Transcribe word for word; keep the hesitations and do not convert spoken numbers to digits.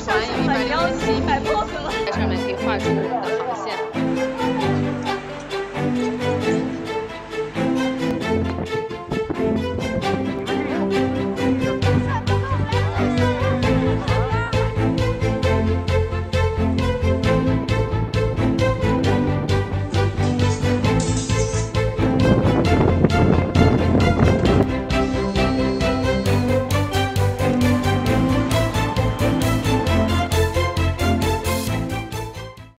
船有一百六十七， 摆 pose 了， 在上面可以画出我们的。